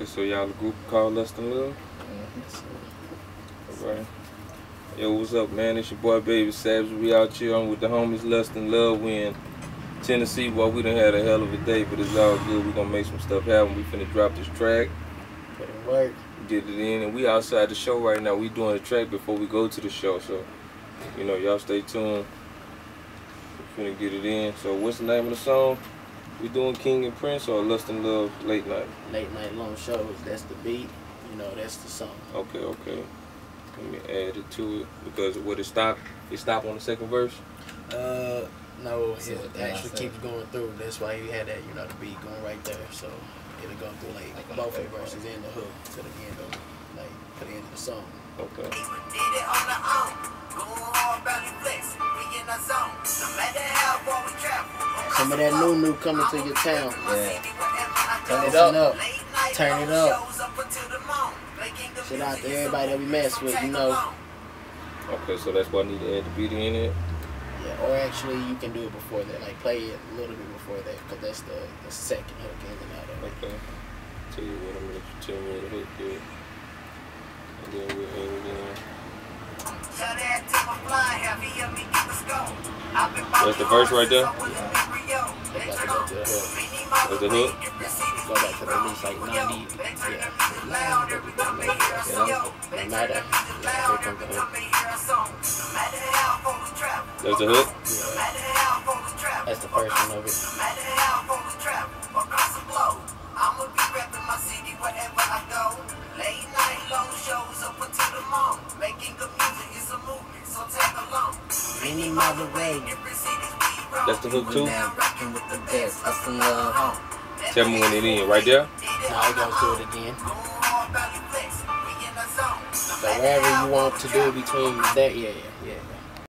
Okay, so y'all a group called Lust and Love? Alright. Yo, what's up, man? It's your boy Babysavages. We out here on with the homies Lust and Love. We in Tennessee, boy. We done had a hell of a day, but it's all good. We gonna make some stuff happen. We finna drop this track. Put it work. Get it in, and we outside the show right now. We doing a track before we go to the show, so you know, y'all stay tuned. We finna get it in. So what's the name of the song? We doing King and Prince or Lust and Love Late Night? Late Night Long Shows. That's the beat. You know, that's the song. Okay, okay. Let me add it to it because what it stop on the second verse. No, it actually keeps going through. That's why he had that, you know, the beat going right there. So it'll go through like both of the verses and the hook to the end of to the end of the song. Okay. Some of that new coming to your town. Yeah. Turn it up. Turn it up. Shout out to everybody that we mess with, you know. Okay, so that's why I need to add the beat in it. Yeah, or actually you can do it before that, like play it a little bit before that, because that's the second hook in and out of it. Okay. Tell you what, I'm gonna let you tell me where the hook is. And then we'll add it in. That's the verse right there? Yeah. That's the hook. That's the hook? Go back to the least like 90. Yeah. No matter. Here comes the hook. That's the hook? Yeah. That's the first one of it. That's the hook too? Tell me when it in, right there? Now it goes through it again. So wherever you want to do between that, yeah.